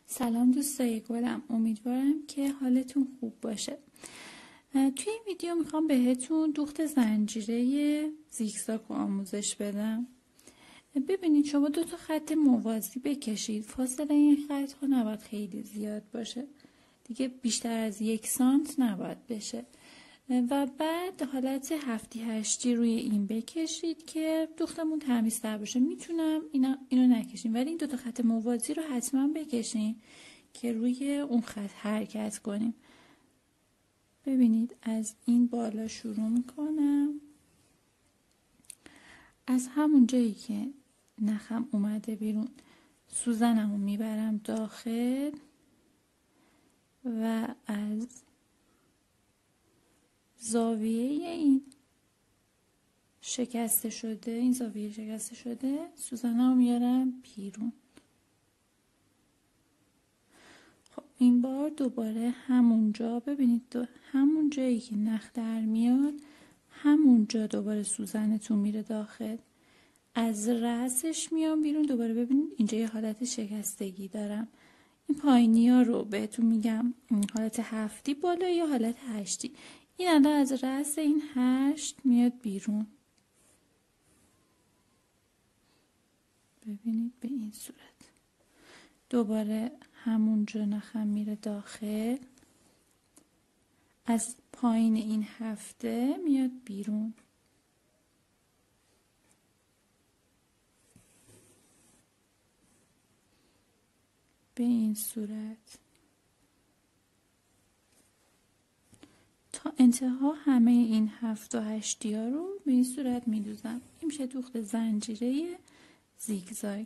سلام دوستای گلم، امیدوارم که حالتون خوب باشه. توی این ویدیو میخوام بهتون دوخت زنجیره زیگزاگ رو آموزش بدم. ببینید شما 2 تا خط موازی بکشید. فاصله این خط ها نباید خیلی زیاد باشه، دیگه بیشتر از 1 سانت نباید بشه و بعد حالت 7-8 روی این بکشید که دوختمون تمیزتر باشه. میتونم اینو نکشیم، ولی این 2 تا خط موازی رو حتما بکشین که روی اون خط حرکت کنیم. ببینید از این بالا شروع میکنم، از همون جایی که نخم اومده بیرون سوزنمو میبرم داخل و از زاویه این شکسته شده، این زاویه شکسته شده، سوزنمو میارم بیرون. خب این بار دوباره همونجا، ببینید همون جایی که نخ در میاد همونجا دوباره سوزنتون میره داخل، از رأسش میام بیرون. دوباره ببینید اینجا یه حالت شکستگی دارم. این پایینی ها رو بهتون میگم حالت 7 بالا یا حالت 8. این الان از رأس این 8 میاد بیرون. ببینید به این صورت دوباره همونجا نخم میره داخل، از پایین این 7 میاد بیرون. به این صورت تا انتها همه این 7 و 8 ها رو به این صورت میدوزم. این میشه دوخت زنجیره زیگزاگ.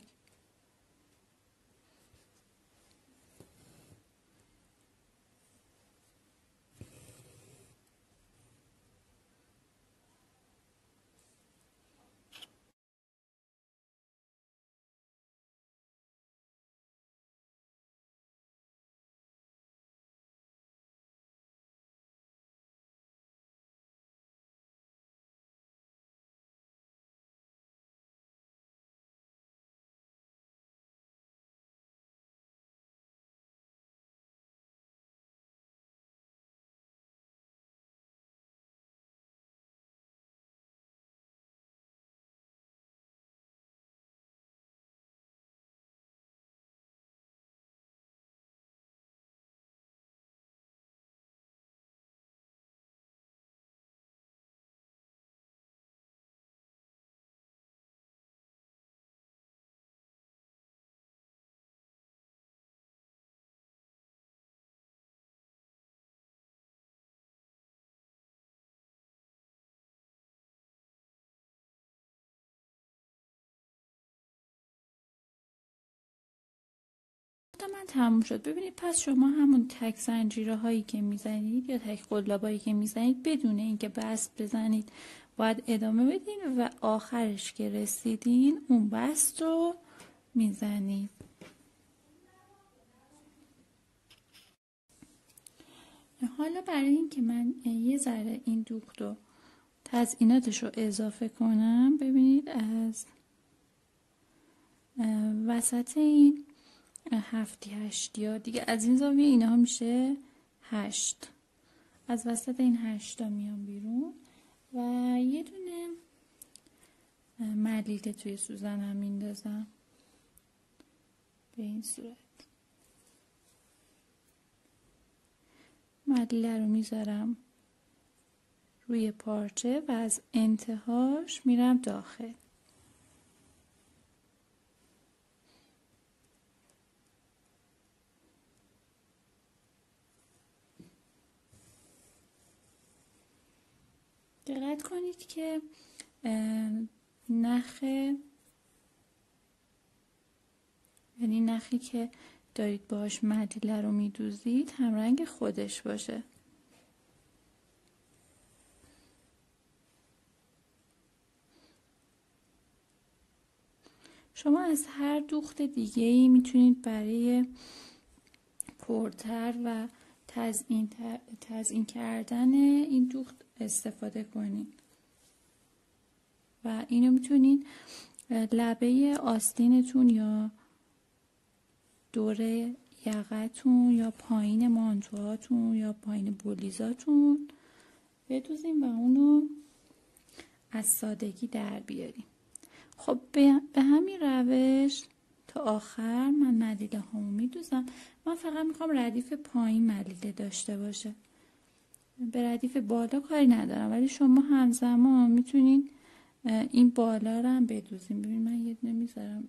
من تموم شد. ببینید پس شما همون تک زنجیره هایی که میزنید یا تک قلابایی که میزنید بدون اینکه بست بزنید باید ادامه بدین و آخرش که رسیدین اون بست رو میزنید. حالا برای اینکه من یه ذره این دوخت و تزئیناتش رو اضافه کنم، ببینید از وسط این 7-8 دیگه از این زاویه اینها میشه 8. از وسط این 8 میام بیرون و یه دونه ملیله توی سوزنم میندازم به این صورت. ملیله رو میذارم روی پارچه و از انتهاش میرم داخل. دقت کنید که نخی که دارید باهاش ملیله رو میدوزید هم رنگ خودش باشه. شما از هر دوخت دیگه‌ای میتونید برای پرتر و تزیین کردن این دوخت استفاده کنید و اینو میتونید لبه آستینتون یا دوره یقتون یا پایین مانتوهاتون یا پایین بولیزاتون بدوزیم و اونو از سادگی در بیاریم. خب به همین روش تا آخر من ملیله هامو میدوزم. من فقط میخوام ردیف پایین ملیله داشته باشه، به ردیف بالا کاری ندارم، ولی شما همزمان میتونین این بالا رو هم بدوزین. ببین من یه دونه میذارم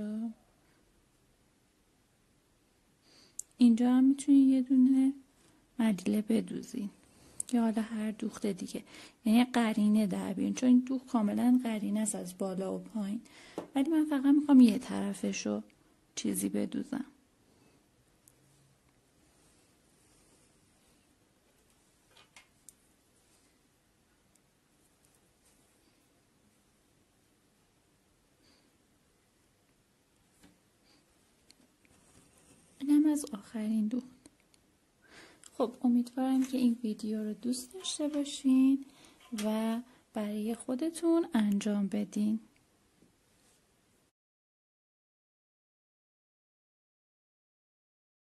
اینجا هم میتونین یه دونه ملیله بدوزین یا حالا هر دوخت دیگه، یعنی قرینه در بیارین، چون این دوخت کاملا قرینه است از بالا و پایین، ولی من فقط میخوام یه طرفشو چیزی بدوزم. اینم از آخرین دوخت. خب امیدوارم که این ویدیو رو دوست داشته باشین و برای خودتون انجام بدین.